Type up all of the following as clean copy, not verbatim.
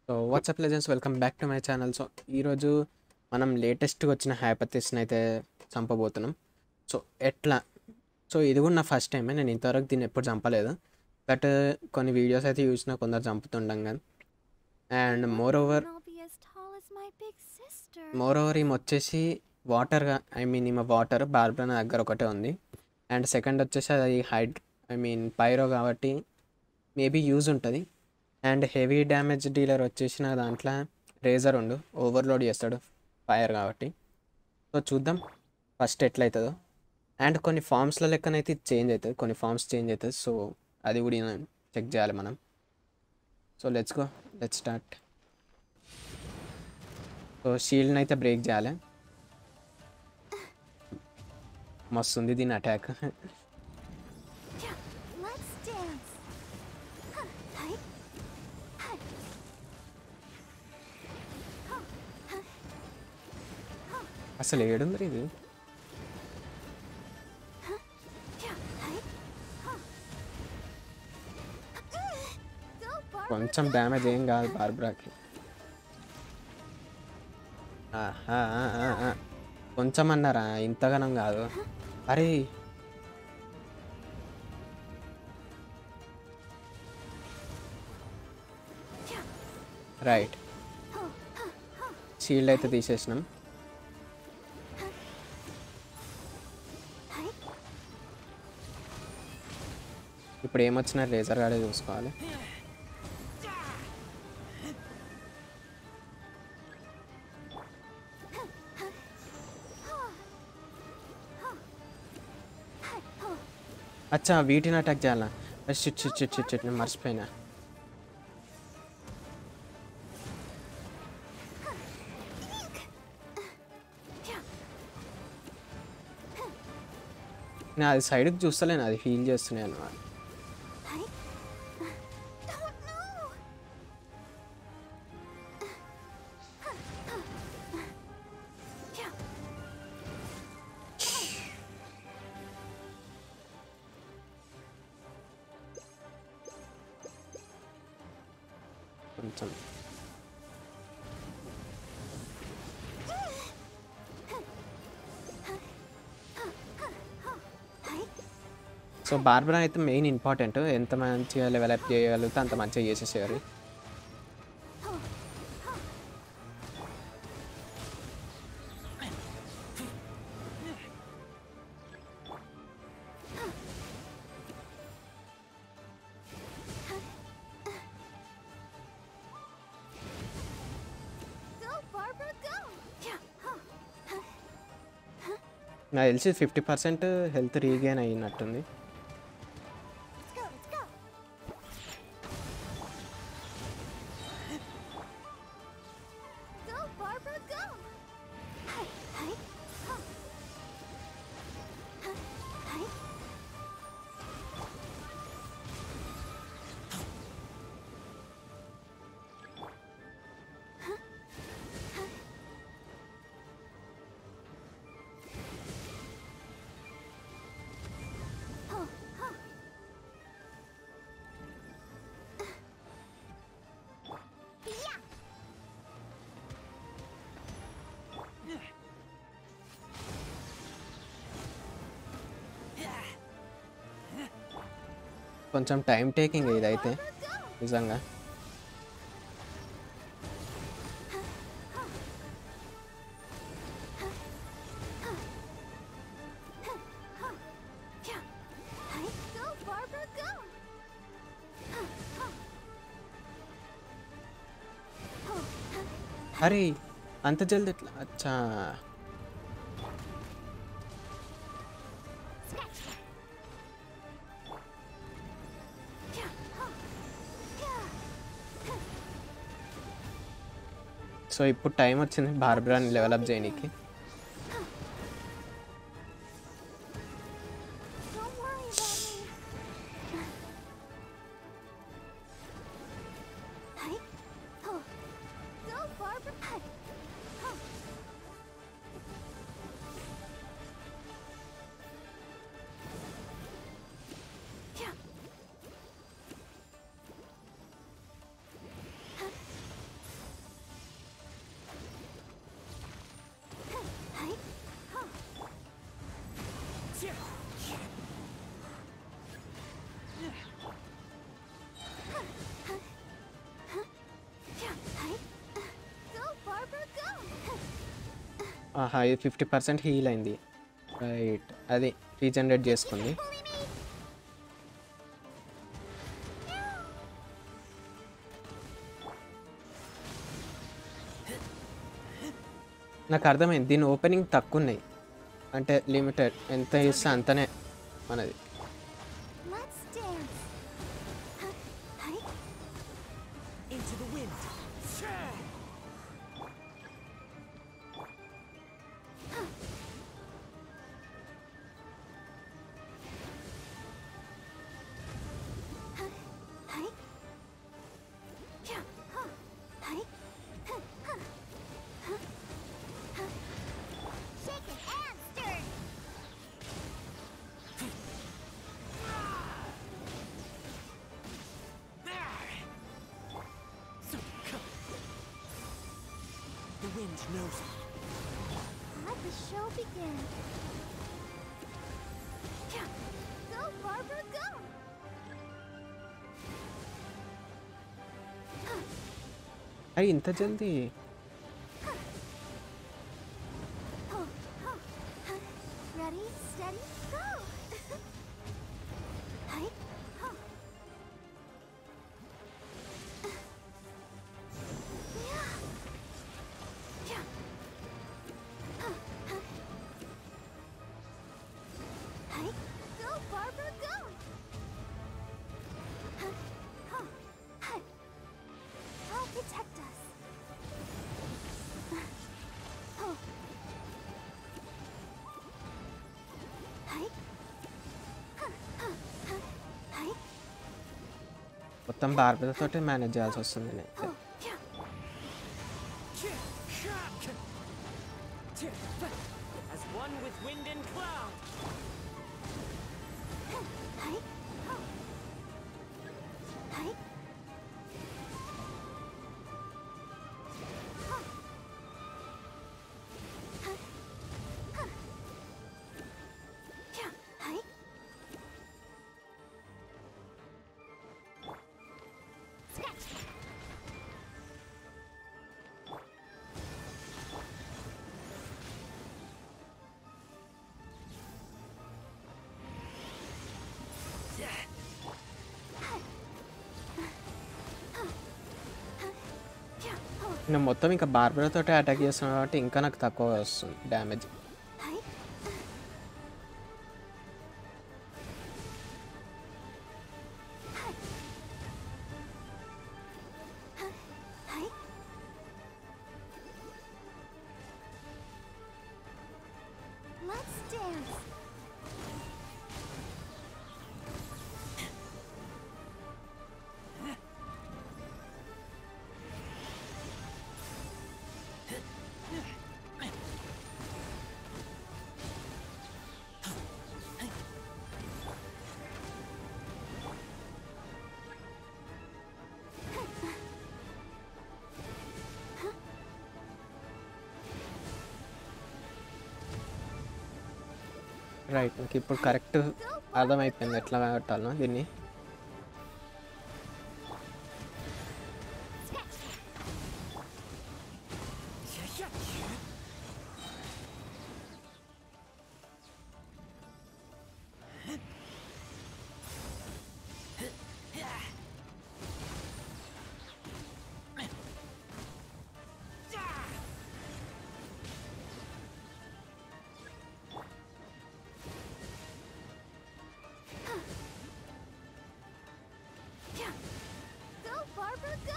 So WhatsApp legends welcome back to my channel. So ఈరోజు మనం లేటెస్ట్గా వచ్చిన హైపోథెసిస్ని అయితే చంపబోతున్నాం. సో ఎట్లా ఇది కూడా నా ఫస్ట్ టైమే, నేను ఇంతవరకు దీన్ని ఎప్పుడు చంపలేదు. బట్ కొన్ని వీడియోస్ అయితే చూసిన కొందరు చంపుతుండం కానీ. అండ్ మోర్ ఓవర్ ఈమె వచ్చేసి వాటర్గా, ఈమె వాటర్ బార్బరా నా దగ్గర ఒకటే ఉంది. అండ్ సెకండ్ వచ్చేసి అది పైరో కాబట్టి మేబీ యూజ్ ఉంటుంది. అండ్ హెవీ డ్యామేజ్ డీలర్ వచ్చేసి నా దాంట్లో రేజర్ ఉండు, ఓవర్లోడ్ చేస్తాడు ఫైర్ కాబట్టి. సో చూద్దాం ఫస్ట్ ఎట్లయితుందో. అండ్ కొన్ని ఫామ్స్ల లెక్కనైతే ఇది చేంజ్ అవుతుంది, కొన్ని ఫామ్స్ చేంజ్ అవుతుంది. సో అది కూడా చెక్ చేయాలి మనం. So let's start. సో షీల్డ్ని అయితే బ్రేక్ చేయాలి. మస్తు ఉంది దీని అటాక్. అసలు ఏడు మరి ఇది కొంచెం డ్యామేజ్ ఏం కాదు బార్బరాకి. కొంచెం అన్నారా, ఇంతగానం కాదు. అరే రైట్, షీల్డ్ అయితే తీసేసినాం. ఇప్పుడు ఏమొచ్చినా లేజర్ గాడే చూసుకోవాలి. అచ్చా వీటిని అటాక్ చేయాలా? చిట్ నేను మర్చిపోయినా. నేను అది సైడ్కి చూస్తలేను, అది హీల్ చేస్తున్నాయి అన్నమాట. కొంచెం సో బార్బరా అయితే మెయిన్ ఇంపార్టెంట్. ఎంత మంచిగా డెవలప్ చేయగలిగితే అంత మంచిగా చేసేసేయాలి. నాకు తెలిసి 50% హెల్త్ రీగెయిన్ అయినట్టుంది. కొంచెం టైం టేకింగ్ ఇదైతే నిజంగా. అరే అంత జల్ది ఎట్లా? అచ్చా సో ఇప్పుడు టైం వచ్చింది బార్బరాని డెవలప్ చేయడానికి. ఆహా, ఇది 50% హీల్ అయింది. రైట్, అది రీజనరేట్ చేసుకుంది. నాకు అర్థమైంది, దీని ఓపెనింగ్ తక్కువ ఉన్నాయి, అంటే లిమిటెడ్, ఎంత ఇస్తే అంతనే మనది. Let the show begin. Go, Barbara, go! అయ్యి ఇంత జల్దీ? Ready, steady, go! Go, Barbara, go! I'll protect us. మొత్తం బార్బర్తోటి మేనేజ్ చేయాల్సి వస్తుంది నేను. As one with wind and cloud. నేను మొత్తం ఇంకా బార్బర్తోటి అటాక్ చేస్తున్నాను కాబట్టి ఇంకా నాకు తక్కువ వస్తుంది డ్యామేజ్. Let's dance. రైట్, నాకు ఇప్పుడు కరెక్ట్ అర్థమైపోయింది ఎట్లా కట్టాలో దీన్ని. Go, Barbara, go!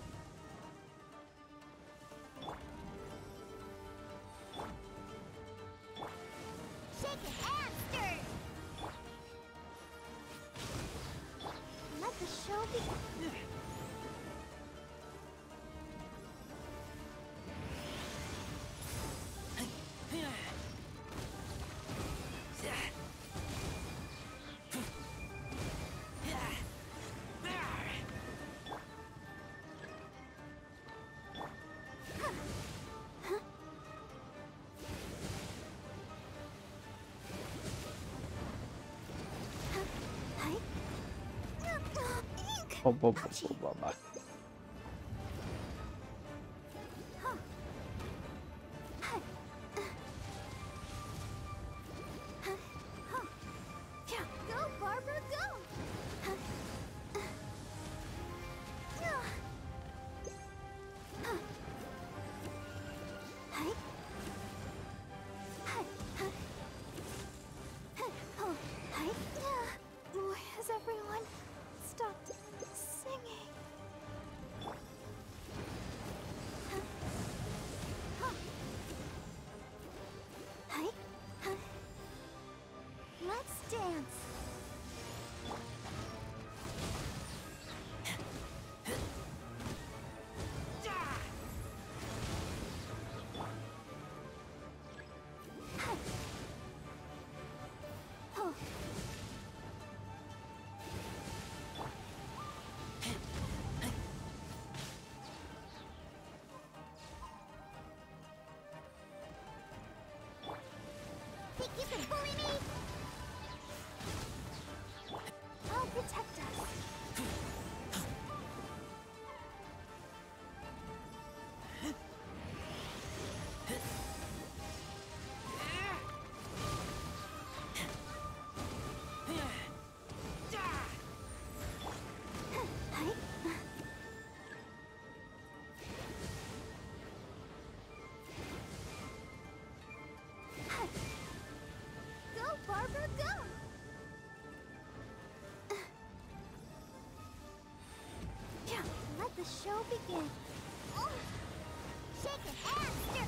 Shake it and stir! Let the show begin. బాబా, You can bully me. I'll protect us. Go, Barbara, go! Let the show begin. Oh. Shake it and stir.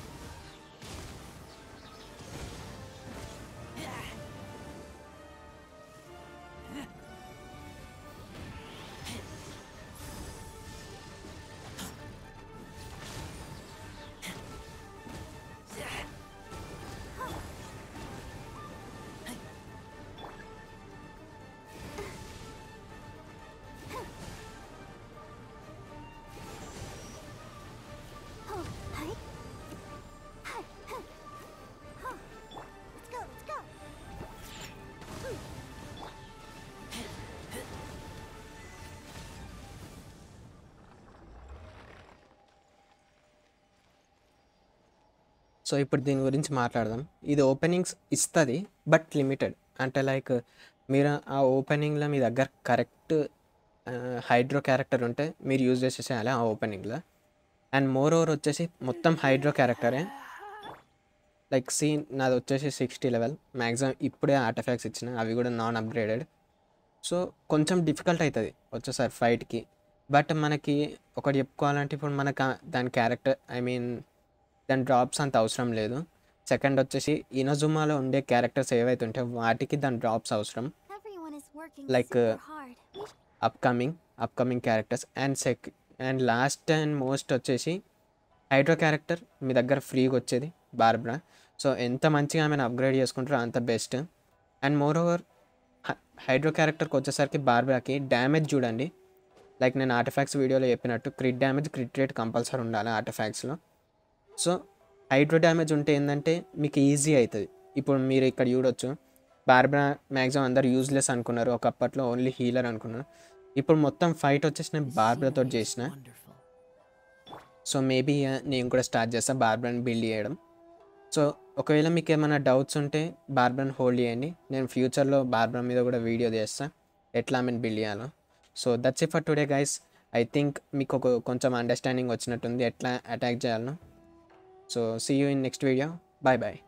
Oh, hi. Hi. Huh. Let's go, let's go. So ఇప్పుడు దీని గురించి మాట్లాడదాం. ఇది openings ఇస్తుంది but limited. అంటే like మీరు ఆ ఓపెనింగ్లో మీ దగ్గర కరెక్ట్ హైడ్రో క్యారెక్టర్ ఉంటే మీరు యూజ్ చేసేసేయాలి ఆ ఓపెనింగ్లో. అండ్ మోర్ ఓవర్ వచ్చేసి మొత్తం హైడ్రో క్యారెక్టరే. లైక్ సీన్ నాది వచ్చేసి 60 లెవెల్ మ్యాక్సిమం. ఇప్పుడే ఆర్టిఫాక్ట్స్ ఇచ్చిన, అవి కూడా నాన్ అప్గ్రేడెడ్. సో కొంచెం డిఫికల్ట్ అవుతుంది వచ్చేసారి ఫైట్కి. బట్ మనకి ఒకటి చెప్పుకోవాలంటే ఇప్పుడు మనకు దాని క్యారెక్టర్ దాని డ్రాప్స్ అంత అవసరం లేదు. సెకండ్ వచ్చేసి ఇనజుమాలో ఉండే క్యారెక్టర్స్ ఏవైతే ఉంటాయో వాటికి దాని డ్రాప్స్ అవసరం, Everyone is working Like, super hard. Upcoming characters. And last and most వచ్చేసి హైడ్రో క్యారెక్టర్ మీ దగ్గర ఫ్రీగా వచ్చేది బార్బరా. సో ఎంత మంచిగా ఆమెను అప్గ్రేడ్ చేసుకుంటారో అంత best. And more over hydro క్యారెక్టర్కి వచ్చేసరికి బార్బరాకి డ్యామేజ్ చూడండి. లైక్ నేను ఆర్టిఫాక్ట్స్ వీడియోలో చెప్పినట్టు crit damage, crit rate compulsory ఉండాలి ఆర్టిఫాక్ట్స్లో. సో హైడ్రో డ్యామేజ్ ఉంటే ఏంటంటే మీకు ఈజీ అవుతుంది. ఇప్పుడు మీరు ఇక్కడ చూడొచ్చు, బార్బరా మ్యాక్సిమం అందరు యూజ్లెస్ అనుకున్నారు, ఒకప్పట్లో ఓన్లీ హీలర్ అనుకున్నారు. ఇప్పుడు మొత్తం ఫైట్ వచ్చేసి నేను బార్బరాతో చేసిన. సో మేబీ నేను కూడా స్టార్ట్ చేస్తాను బార్బరాని బిల్డ్ చేయడం. సో ఒకవేళ మీకు ఏమైనా డౌట్స్ ఉంటే బార్బరాని హోల్డ్ చేయండి. నేను ఫ్యూచర్లో బార్బరా మీద కూడా వీడియో చేస్తాను ఎట్లా ఆమెను బిల్డ్ చేయాలో. So that's it for today guys. I think మీకు కొంచెం అండర్స్టాండింగ్ వచ్చినట్టుంది ఎట్లా అటాక్ చేయాలనో. So see you in next video. Bye bye.